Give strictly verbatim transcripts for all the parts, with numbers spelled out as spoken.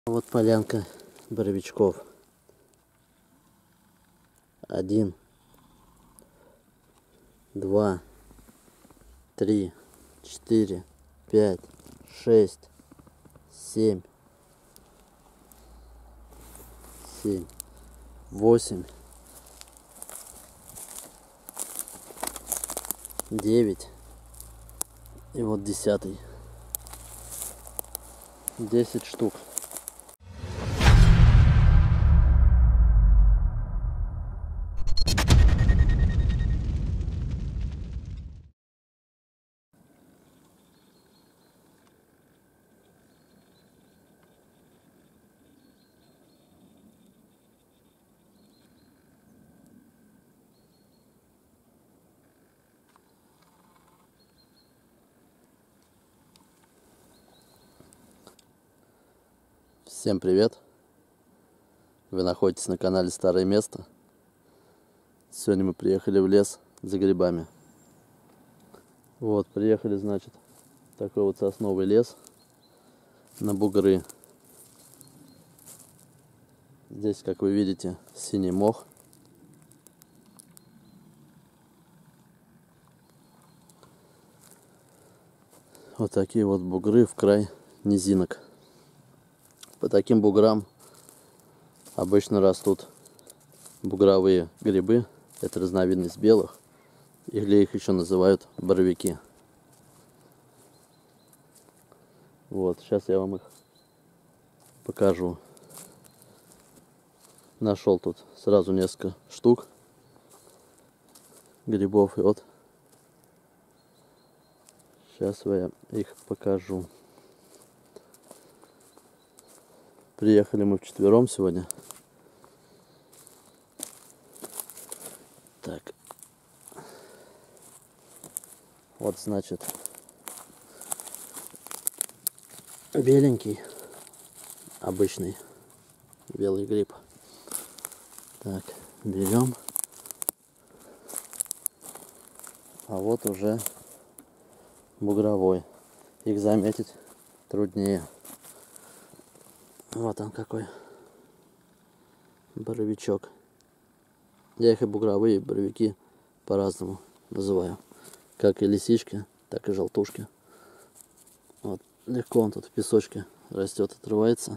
Вот полянка боровичков. Один, два, три, четыре, пять, шесть, семь, семь, восемь, девять и вот десятый. Десять штук. Всем привет! Вы находитесь на канале Старое Место. Сегодня мы приехали в лес за грибами. Вот, приехали, значит, в такой вот сосновый лес на бугры. Здесь, как вы видите, синий мох. Вот такие вот бугры в край низинок. По таким буграм обычно растут бугровые грибы. Это разновидность белых, или их еще называют боровики. Вот, сейчас я вам их покажу. Нашел тут сразу несколько штук грибов. И вот сейчас я их покажу. Приехали мы вчетвером сегодня. Так. Вот, значит, беленький, обычный белый гриб. Так, берем. А вот уже бугровой. Их заметить труднее. Вот он какой боровичок. Я их и бугровые, и боровики по-разному называю. Как и лисички, так и желтушки. Вот, легко он тут в песочке растет, отрывается.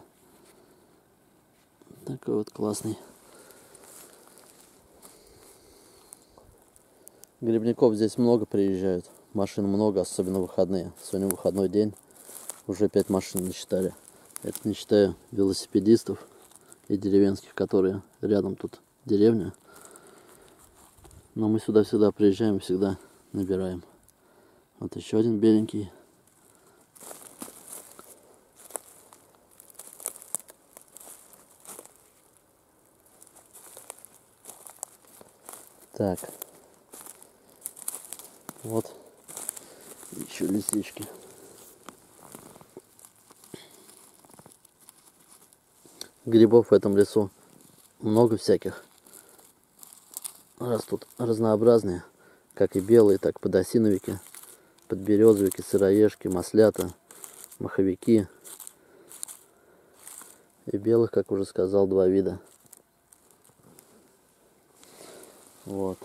Такой вот классный. Грибников здесь много приезжают. Машин много, особенно в выходные. Сегодня выходной день. Уже пять машин насчитали. Это не считая велосипедистов и деревенских, которые рядом тут деревня. Но мы сюда всегда приезжаем, всегда набираем. Вот еще один беленький. Так. Вот еще лисички. Грибов в этом лесу много всяких. Растут разнообразные, как и белые, так и подосиновики, подберезовики, сыроежки, маслята, маховики. И белых, как уже сказал, два вида. Вот.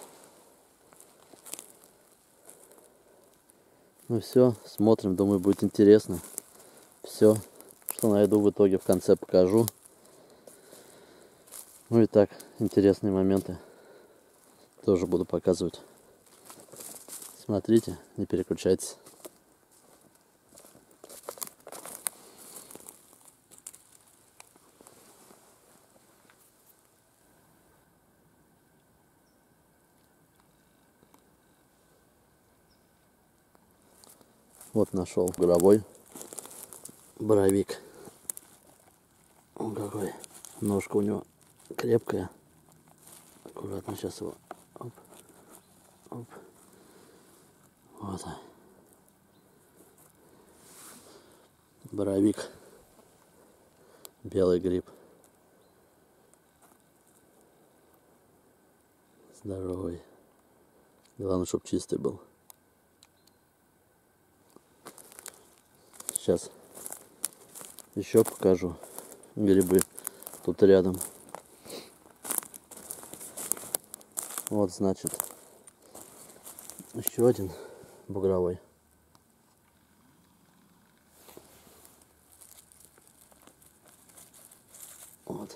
Ну все, смотрим, думаю, будет интересно. Все, что найду, в итоге в конце покажу. Ну и так, интересные моменты тоже буду показывать. Смотрите, не переключайтесь. Вот нашел бугровой боровик. Он какой. Ножка у него крепкая. Аккуратно сейчас его. Оп, оп. Вот он. Боровик. Белый гриб. Здоровый. Главное, чтобы чистый был. Сейчас еще покажу грибы тут рядом. Вот, значит, еще один бугровой. Вот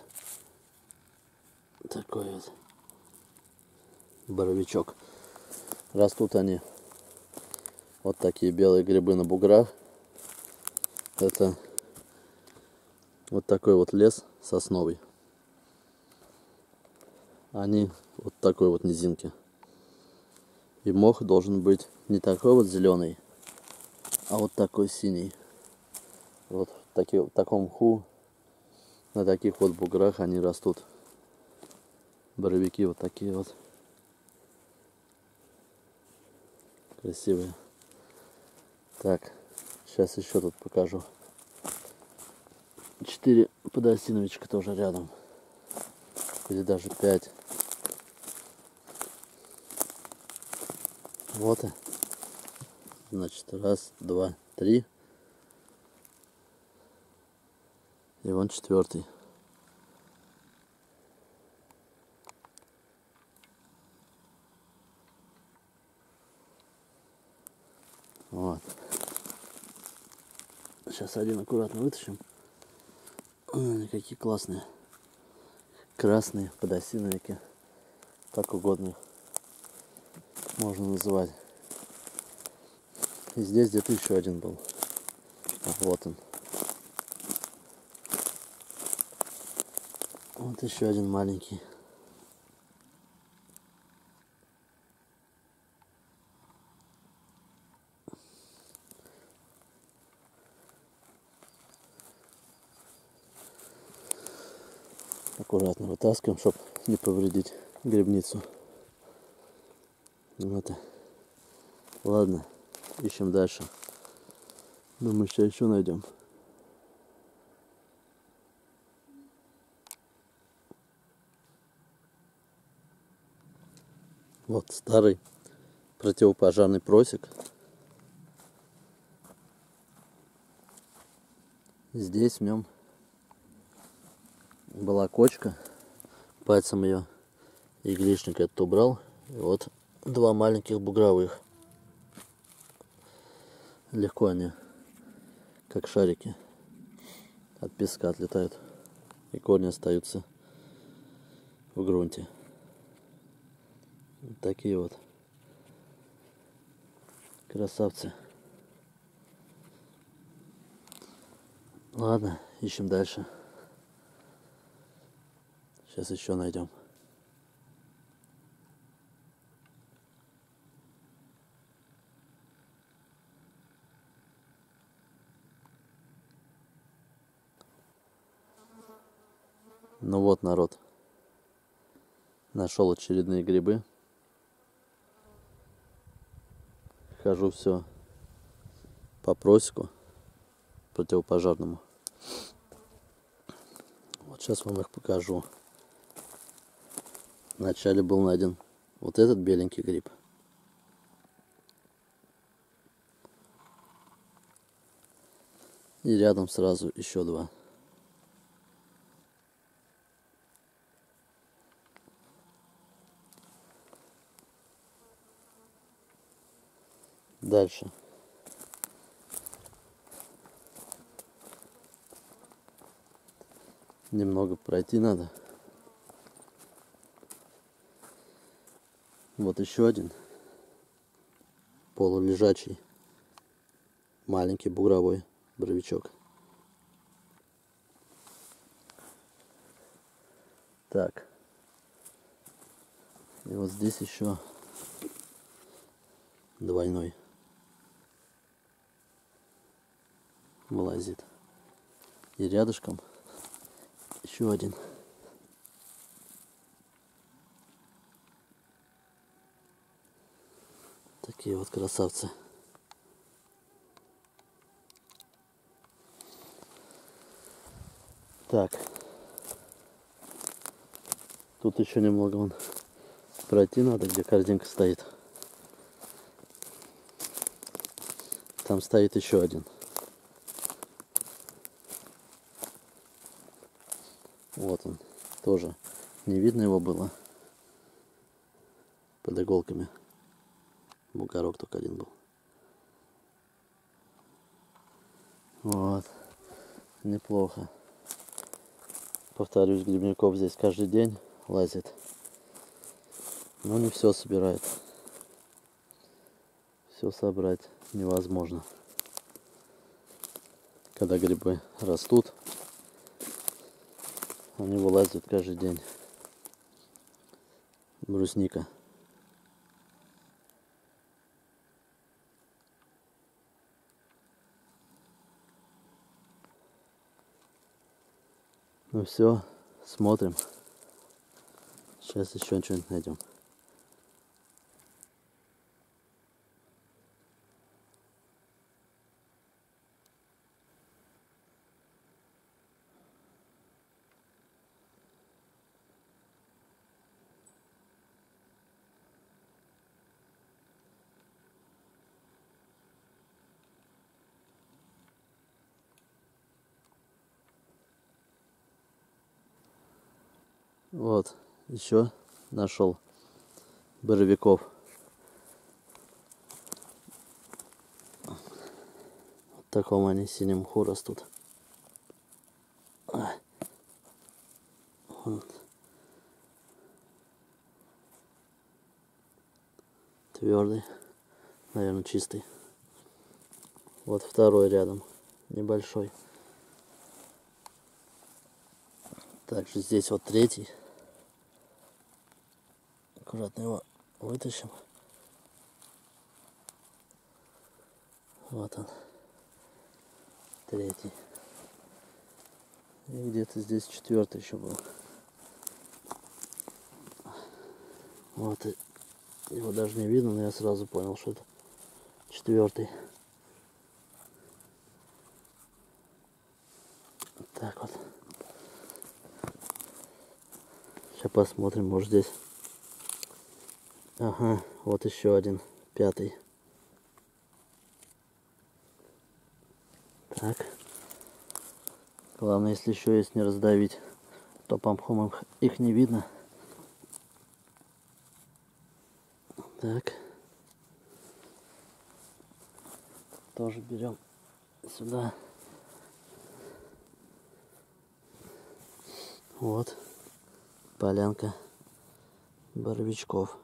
такой вот боровичок. Растут они, вот такие белые грибы на буграх. Это вот такой вот лес сосновый. Они вот такой вот низинки. И мох должен быть не такой вот зеленый, а вот такой синий. Вот в, таки, в таком мху, на таких вот буграх они растут. Боровики вот такие вот. Красивые. Так, сейчас еще тут покажу. Четыре подосиновичка тоже рядом. Или даже пять. Вот и. Значит, раз, два, три. И вон четвертый. Вот. Сейчас один аккуратно вытащим. Ой, какие классные. Красные подосиновики. Как угодно их можно называть. И здесь где-то еще один был. Вот он. Вот еще один маленький. Аккуратно вытаскиваем, чтобы не повредить грибницу. Вот. Ладно, ищем дальше. Думаю, сейчас еще найдем. Вот старый противопожарный просек. Здесь в нем была кочка. Пальцем ее иглишник этот убрал. И вот два маленьких бугровых. Легко они, как шарики, от песка отлетают. И корни остаются в грунте. Вот такие вот красавцы. Ладно, ищем дальше. Сейчас еще найдем. Ну вот, народ. Нашел очередные грибы. Хожу все по просеку противопожарному. Вот сейчас вам их покажу. Вначале был найден вот этот беленький гриб. И рядом сразу еще два. Дальше. Немного пройти надо. Вот еще один полулежачий маленький бугровой боровичок. Так. И вот здесь еще двойной вылазит. И рядышком еще один. Такие вот красавцы. Так. Тут еще немного вон пройти надо, где корзинка стоит. Там стоит еще один. Вот он. Тоже не видно его было. Под иголками. Бугорок только один был. Вот. Неплохо. Повторюсь, грибников здесь каждый день лазит. Но не все собирает. Все собрать невозможно. Когда грибы растут, они вылазят каждый день. Брусника. Ну все, смотрим. Сейчас еще что-нибудь найдем. Вот, еще нашел боровиков. Вот в таком они синем мху растут. Вот. Твердый, наверное, чистый. Вот второй рядом, небольшой. Также здесь вот третий. Аккуратно его вытащим. Вот он. Третий. И где-то здесь четвертый еще был. Вот. И его даже не видно, но я сразу понял, что это четвертый. Вот так вот. Сейчас посмотрим, может здесь. Ага, вот еще один, пятый. Так. Главное, если еще есть, не раздавить, то по мхам их не видно. Так. Тоже берем сюда. Вот. Полянка боровичков.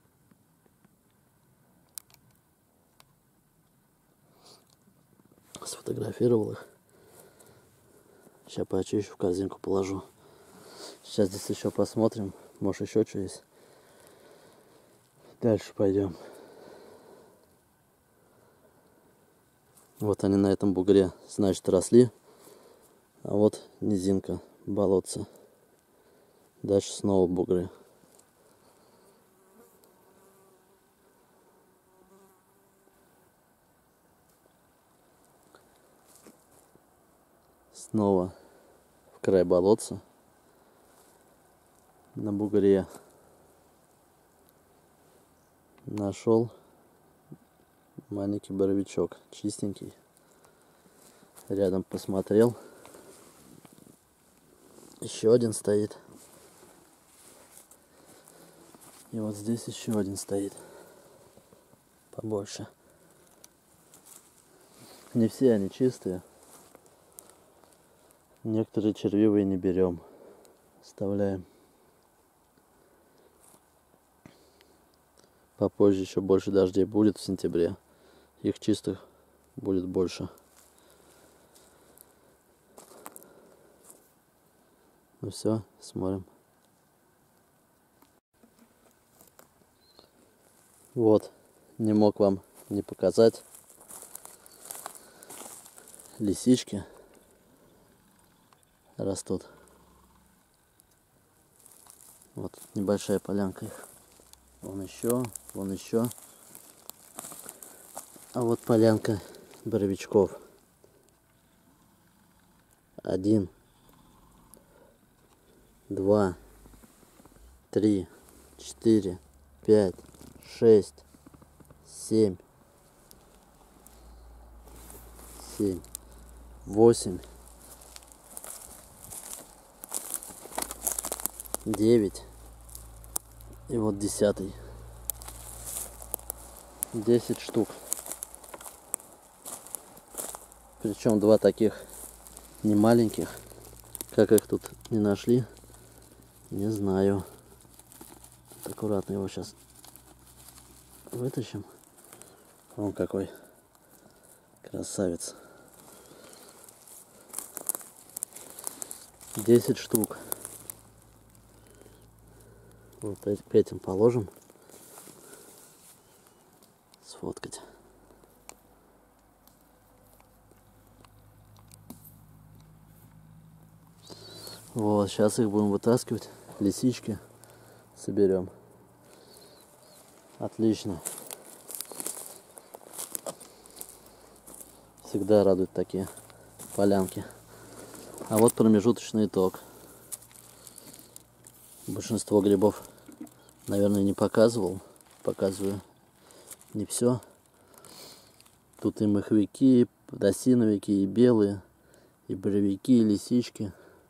Сфотографировал их. Сейчас поочищу, в корзинку положу. Сейчас здесь еще посмотрим. Может еще что есть. Дальше пойдем. Вот они на этом бугре, значит, росли. А вот низинка, болотца. Дальше снова бугры. Снова в край болотца. На бугре нашел маленький боровичок, чистенький. Рядом посмотрел. Еще один стоит. И вот здесь еще один стоит. Побольше. Не все они чистые. Некоторые червивые не берем. Оставляем. Попозже еще больше дождей будет в сентябре. Их чистых будет больше. Ну все, смотрим. Вот, не мог вам не показать. Лисички растут. Вот небольшая полянка их. Вон еще, вон еще. А вот полянка боровичков. Один, два, три, четыре, пять, шесть, семь, семь, восемь, девять. И вот десятый. десять штук. Причем два таких не маленьких. Как их тут не нашли, не знаю. Аккуратно его сейчас вытащим. Вон какой красавец. десять штук. Вот к этим положим. Сфоткать. Вот, сейчас их будем вытаскивать. Лисички соберем. Отлично. Всегда радуют такие полянки. А вот промежуточный итог. Большинство грибов, наверное, не показывал. Показываю не все. Тут и маховики, и подосиновики, и белые, и боровики, и лисички.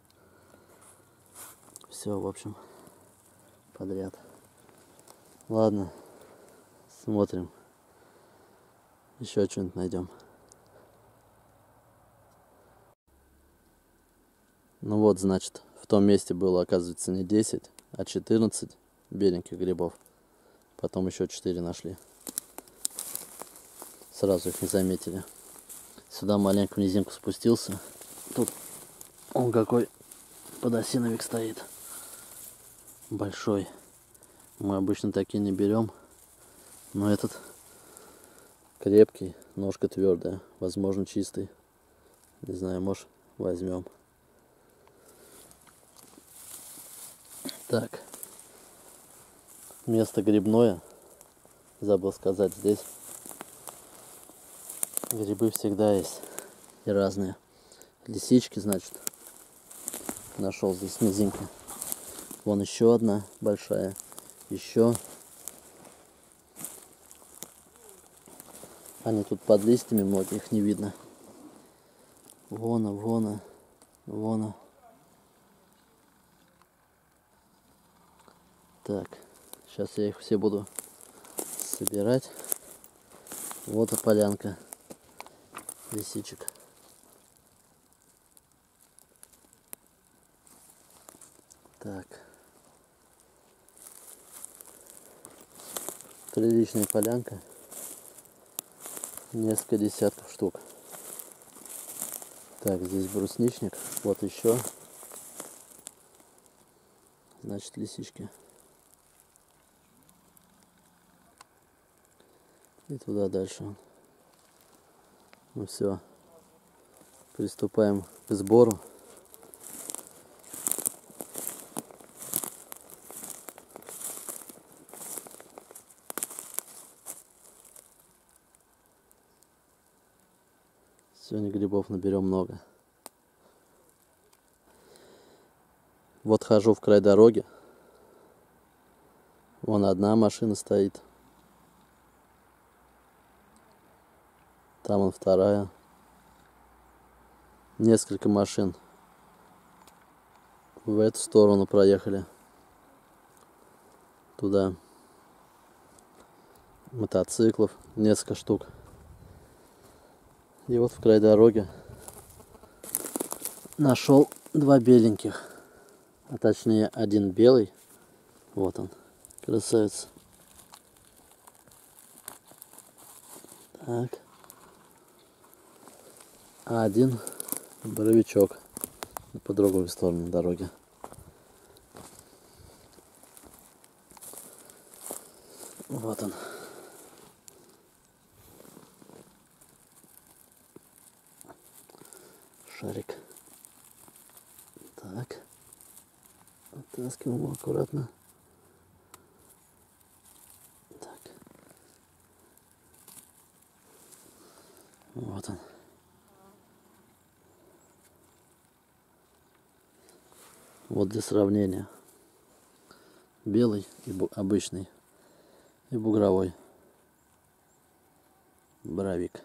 Все, в общем, подряд. Ладно, смотрим. Еще что-нибудь найдем. Ну вот, значит, в том месте было, оказывается, не десять, а четырнадцать беленьких грибов. Потом еще четыре нашли. Сразу их не заметили. Сюда маленько в низинку спустился. Тут он какой подосиновик стоит. Большой. Мы обычно такие не берем. Но этот крепкий, ножка твердая. Возможно, чистый. Не знаю, может, возьмем. Так. Место грибное. Забыл сказать, здесь грибы всегда есть. И разные. Лисички, значит, нашел здесь низинка. Вон еще одна большая. Еще. Они тут под листьями, многих их не видно. Вон, вон, вон. Так, сейчас я их все буду собирать. Вот и полянка лисичек. Так. Приличная полянка. Несколько десятков штук. Так, здесь брусничник. Вот еще. Значит, лисички. И туда дальше. Ну все. Приступаем к сбору. Сегодня грибов наберем много. Вот хожу в край дороги. Вон одна машина стоит. Там вон вторая. Несколько машин в эту сторону проехали. Туда. Мотоциклов несколько штук. И вот в край дороги нашел два беленьких. А точнее один белый. Вот он. Красавец. Так. А один боровичок по другой стороне дороги. Вот он. Шарик. Так. Оттаскиваем его аккуратно. Так. Вот он. Вот для сравнения. Белый и обычный. И бугровой. Боровик.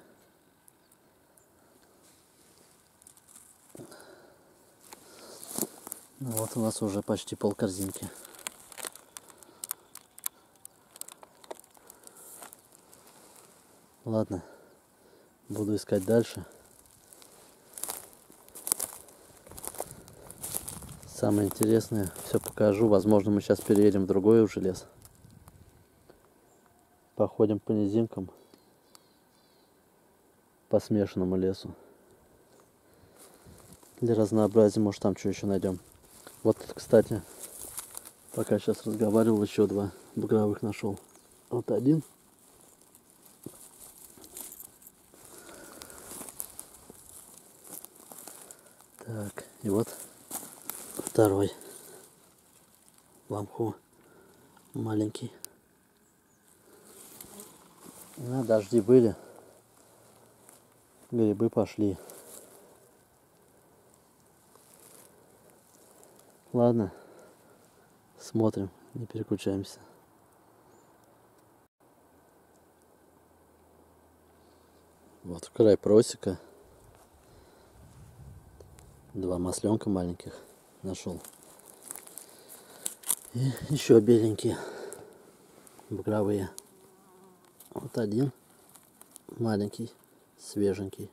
Ну вот у нас уже почти пол корзинки. Ладно, буду искать дальше. Самое интересное все покажу. Возможно, мы сейчас переедем в другой уже лес. Походим по низинкам, по смешанному лесу. Для разнообразия, может, там что еще найдем. Вот, кстати, пока сейчас разговаривал, еще два бугровых нашел. Вот один. Так, и вот второй. В мху маленький. Ну, дожди были. Грибы пошли. Ладно, смотрим, не переключаемся. Вот край просека. Два масленка маленьких нашел. И еще беленькие, бугровые. Вот один маленький, свеженький.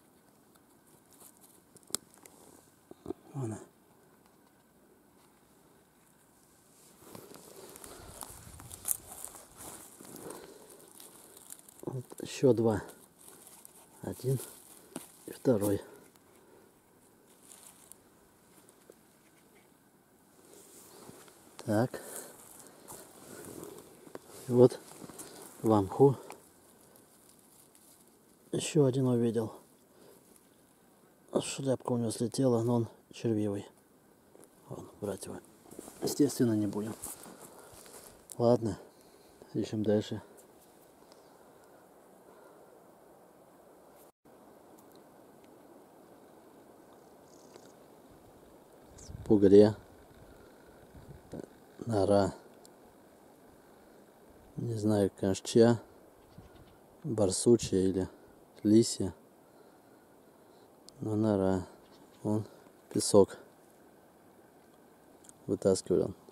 Вон. Вот еще два. Один и второй. Так. И вот в мху еще один увидел. Шляпка у него слетела, но он червивый. Вон, брать его, естественно, не будем. Ладно, ищем дальше. В бугре нора. Не знаю, конечно, чья. Барсучья или лисья. Но нора. Вон песок. Вытаскивали он.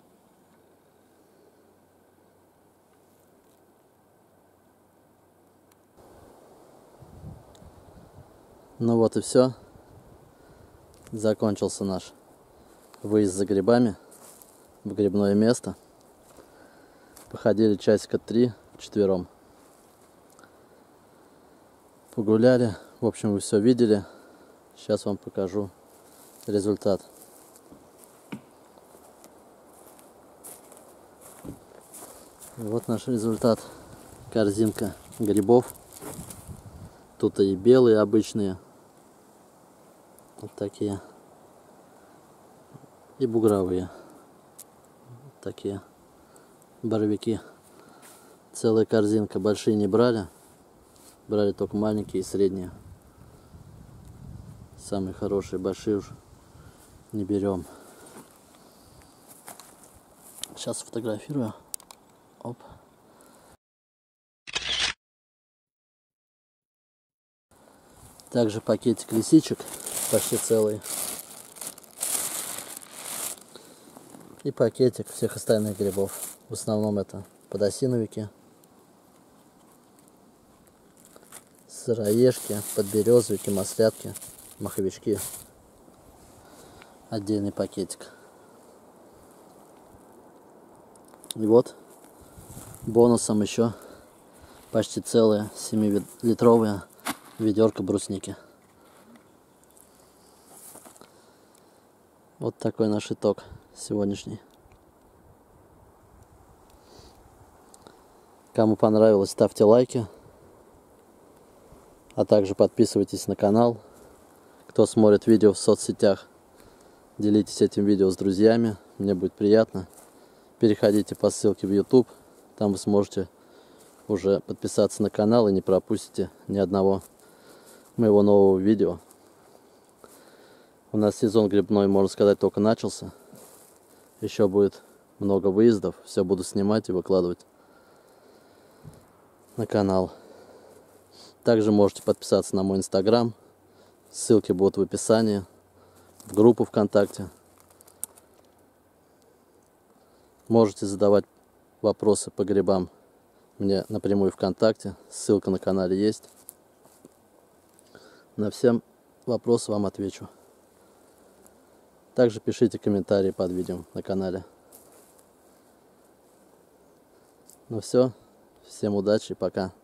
Ну вот и все. Закончился наш выезд за грибами в грибное место. Походили часика три вчетвером. Погуляли. В общем, вы все видели. Сейчас вам покажу результат. И вот наш результат. Корзинка грибов. Тут и белые обычные. Вот такие. И бугровые. Вот такие. Боровики. Целая корзинка. Большие не брали. Брали только маленькие и средние. Самые хорошие, большие уж не берем. Сейчас сфотографирую. Оп. Также пакетик лисичек. Почти целый. И пакетик всех остальных грибов. В основном это подосиновики, сыроежки, подберезовики, маслятки, маховички. Отдельный пакетик. И вот бонусом еще почти целая семилитровая ведерко брусники. Вот такой наш итог сегодняшний. Кому понравилось, ставьте лайки. А также подписывайтесь на канал. Кто смотрит видео в соцсетях, делитесь этим видео с друзьями. Мне будет приятно. Переходите по ссылке в YouTube. Там вы сможете уже подписаться на канал и не пропустите ни одного моего нового видео. У нас сезон грибной, можно сказать, только начался. Еще будет много выездов. Все буду снимать и выкладывать на канал. Также можете подписаться на мой инстаграм. Ссылки будут в описании. В группу ВКонтакте. Можете задавать вопросы по грибам мне напрямую ВКонтакте. Ссылка на канале есть. На все вопросы вам отвечу. Также пишите комментарии под видео на канале. Ну все. Всем удачи. Пока.